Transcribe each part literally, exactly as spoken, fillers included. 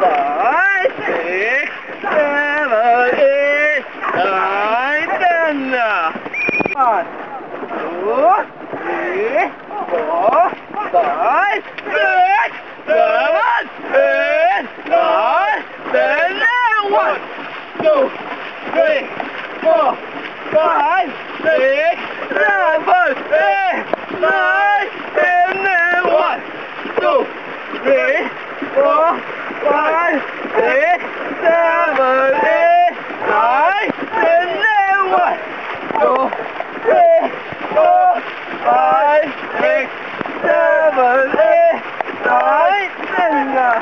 five, six, seven, eight, nine, ten. One, two, three, four, five, six, seven, eight, nine, ten. One, two, three, four, five, six, seven, eight, nine, ten. One, two, three, four, five, six, seven, eight, nine, ten. One, two, three, four, five, six, seven, eight, nine, ten.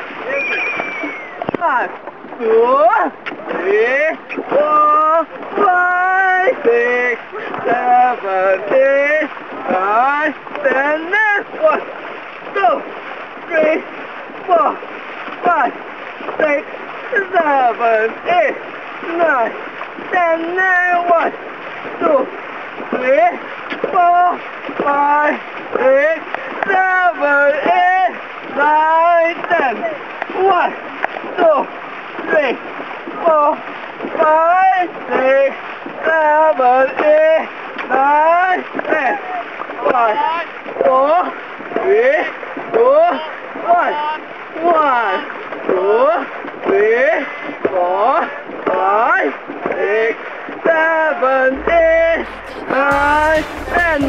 One, two, three, four, five, six, seven, eight, nine, ten. One, two, three, four, five, six, seven, eight, nine, ten. One, two, three, four, five, six, seven, eight, nine, ten. One, two, three, four, five, six, seven, eight, nine, ten. One, four, three, four, five. One, two, three, four, five, six, seven, eight, nine, ten.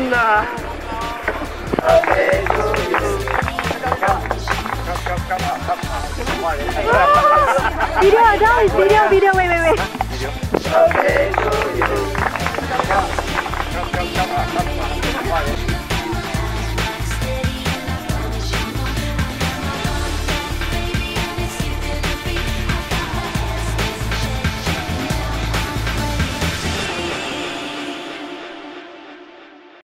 Okay, so you. Come, come, come, come, come. Video, guys, video, video, wait, wait, wait. Okay, so you.